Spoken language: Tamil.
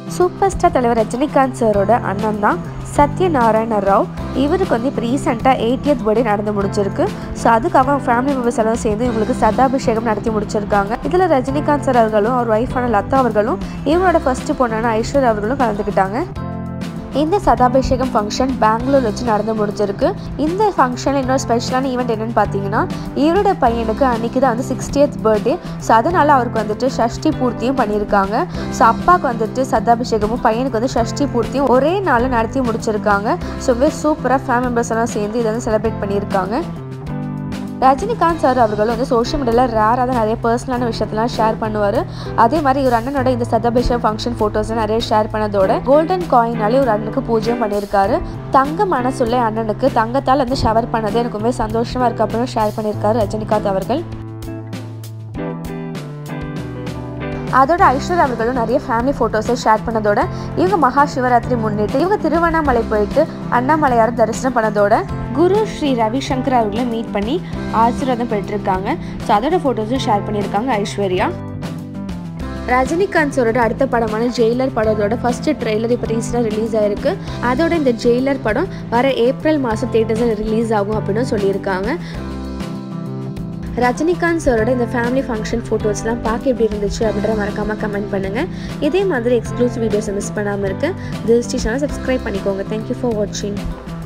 சூப்பர் ஸ்டார் தலைவர் ரஜினிகாந்த் சாரோட அண்ணன் தான் சத்யநாராயண ராவ். இவருக்கு வந்து இப்போ ரீசெண்டாக 80th பர்த்டே நடந்து முடிச்சிருக்கு. ஸோ அதுக்கு அவங்க ஃபேமிலி மெம்பர்ஸ் எல்லாம் சேர்ந்து இவங்களுக்கு சதாபிஷேகம் நடத்தி முடிச்சிருக்காங்க. இதில் ரஜினிகாந்த் சார் அவர்களும் அவர் ஒய்ஃபான லதா அவர்களும் இவங்களோட ஃபர்ஸ்ட் பொண்ணான ஐஸ்வர்யா அவர்களும் கலந்துக்கிட்டாங்க. இந்த சதாபிஷேகம் ஃபங்க்ஷன் பெங்களூர் வச்சு நடந்து முடிஞ்சிருக்கு. இந்த ஃபங்க்ஷனில் இன்னொரு ஸ்பெஷலான ஈவெண்ட் என்னென்னு பார்த்தீங்கன்னா, இவரோட பையனுக்கு அன்றைக்கி தான் வந்து 60th பர்த்டே. ஸோ அதனால் அவருக்கு வந்துட்டு ஷஷ்டி பூர்த்தியும் பண்ணியிருக்காங்க. ஸோ அப்பாவுக்கு வந்துட்டு சதாபிஷேகமும் பையனுக்கு வந்து ஷஷ்டி பூர்த்தியும் ஒரே நாளில் நடத்தி முடிச்சிருக்காங்க. ஸோ சூப்பராக ஃபேமிலி மெம்பர்ஸ் எல்லாம் சேர்ந்து இதை வந்து செலிப்ரேட் பண்ணியிருக்காங்க. ரஜினிகாந்த் சார் அவர்களும் வந்து சோஷியல் மீடியாவில் ரேராக தான் நிறைய பர்சனலான விஷயத்தெல்லாம் ஷேர் பண்ணுவார். அதே மாதிரி ஒரு அண்ணனோட இந்த சதாபிஷேகம் ஃபங்க்ஷன் ஃபோட்டோஸ்லாம் நிறைய ஷேர் பண்ணதோட கோல்டன் காயினாலே ஒரு அண்ணனுக்கு பூஜையும் பண்ணியிருக்காரு. தங்க மனசுள்ள அண்ணனுக்கு தங்கத்தால் வந்து ஷவர் பண்ணது எனக்கு ரொம்ப சந்தோஷமாக இருக்குது அப்படின்னு ஷேர் பண்ணியிருக்காரு ரஜினிகாந்த் அவர்கள். அதோட ஐஸ்வர்யா அவர்களும் நிறைய ஃபேமிலி ஃபோட்டோஸை ஷேர் பண்ணதோட இவங்க மகா சிவராத்திரி முன்னிட்டு இவங்க திருவண்ணாமலை போயிட்டு அண்ணாமலையார் தரிசனம் பண்ணதோட குரு ஸ்ரீ ரவிசங்கர் அவர்களை மீட் பண்ணி ஆசீர்வாதம் பெற்றிருக்காங்க. ஸோ அதோட ஃபோட்டோஸும் ஷேர் பண்ணியிருக்காங்க ஐஸ்வர்யா. ரஜினிகாந்த் சாரோட அடுத்த படமான ஜெயிலர் படத்தோட ஃபர்ஸ்ட் ட்ரெய்லர் இப்போ ரீசெண்டாக ரிலீஸ் ஆயிருக்கு. அதோட இந்த ஜெயிலர் படம் வர ஏப்ரல் மாதம் தியேட்டர்ஸில் ரிலீஸ் ஆகும் அப்படின்னு சொல்லியிருக்காங்க. ரஜினிகாந்த் சாரோட இந்த ஃபேமிலி ஃபங்க்ஷன் ஃபோட்டோஸ்லாம் பார்க்க எப்படி இருந்துச்சு அப்படின்ற மறக்காமல் கமெண்ட் பண்ணுங்கள். இதே மாதிரி எக்ஸ்க்ளூசிவ் வீடியோஸை மிஸ் பண்ணாமல் இருக்க திஸ் சேனலை சப்ஸ்கிரைப் பண்ணிக்கோங்க. தேங்க்யூ ஃபார் வாட்சிங்.